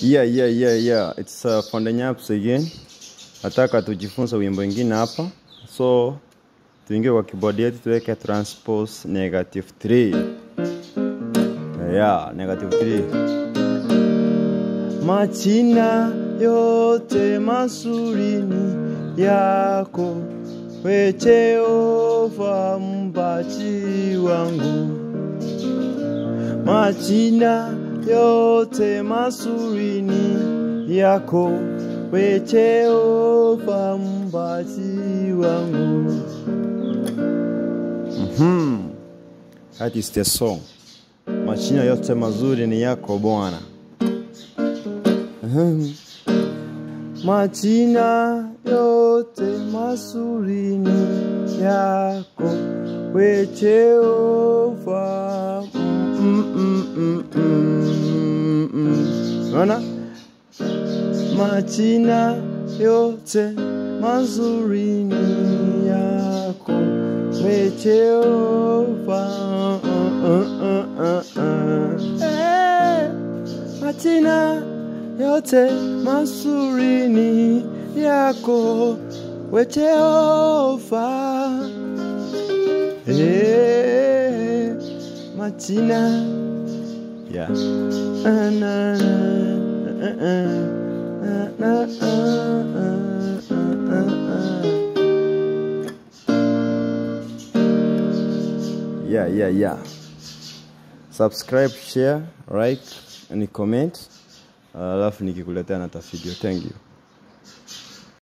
Yeah. It's Fondanyaps again. Nataka tujifunze wimbo mwingine hapa. So tuingie kwa keyboard yetu tuweke transpose-3. Yeah, -3. Majina yote mazuri ni yako, we Jehova mbaji wangu. Majina yote mazuri ni yako, we Jehova mbaji wangu. That is the song. Majina yote mazuri ni yako Bwana. Majina yote mazuri ni yako, we Jehova. Ona? Majina yote mazuri ni yako, we Jehova. Majina yote mazuri ni yako, we Jehova. Majina, yeah. Yeah. Subscribe, share, like, and comment. Alafu nikikuletea na video. Thank you.